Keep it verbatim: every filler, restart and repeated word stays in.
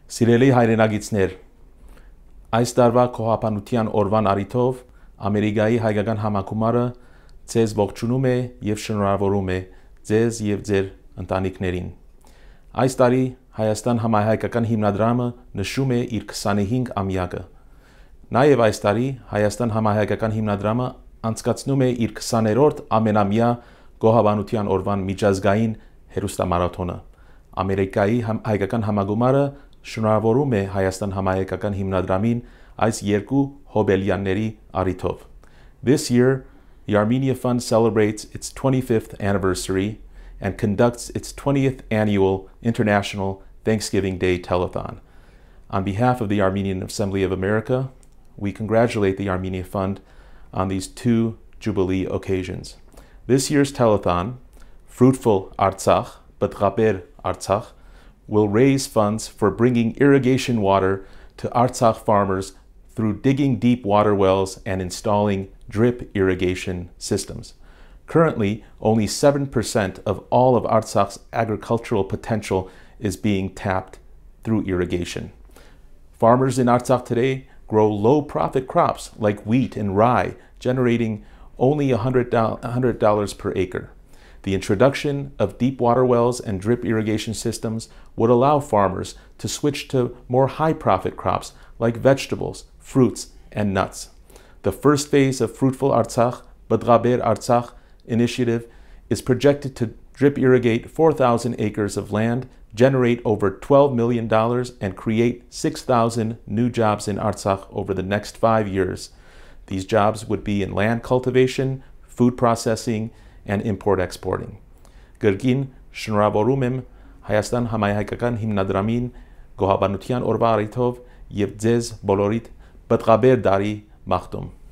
Սիրելի հայրենագիտներ, այս տարվա Քոհապանության օրվան առիթով Ամերիկայի հայկական համագումարը ձեզ ողջունում է եւ շնորհավորում է ձեզ եւ ձեր ընտանիքներին։ Այս տարի Հայաստան համահայկական հիմնադրամը նշում է իր քսանհինգ ամյակը։ Նաեւ այս տարի Հայաստան համահայկական հիմնադրամը անցկացնում է իր քսաներորդ ամենամյա Քոհապանության օրվան միջազգային հերոստամարաթոնը։ Ամերիկայի հայկական համագումարը շնորհավորում է Հայաստան համահայկական հիմնադրամին այս երկու հոբելյանների առիթով։ This year, the Armenia Fund celebrates its twenty-fifth anniversary and conducts its twentieth annual International Thanksgiving Day Telethon. On behalf of the Armenian Assembly of America, we congratulate the Armenia Fund on these two Jubilee occasions. This year's telethon, Fruitful Artsakh, B'tghaber Artsakh, will raise funds for bringing irrigation water to Artsakh farmers through digging deep water wells and installing drip irrigation systems. Currently, only seven percent of all of Artsakh's agricultural potential is being tapped through irrigation. Farmers in Artsakh today grow low-profit crops like wheat and rye, generating only one hundred dollars per acre. The introduction of deep water wells and drip irrigation systems would allow farmers to switch to more high-profit crops like vegetables, fruits, and nuts. The first phase of Fruitful Artsakh, B'tghaber Artsakh initiative is projected to drip irrigate four thousand acres of land, generate over twelve million dollars, and create six thousand new jobs in Artsakh over the next five years. These jobs would be in land cultivation, food processing, and import-exporting. Գրքին շնորհավորում եմ Հայաստան համահայկական հիմնադրամին Քոհապանության օրվա առիթով եւ ձեզ բոլորիդ Բդղաբեր դարի մաղթում։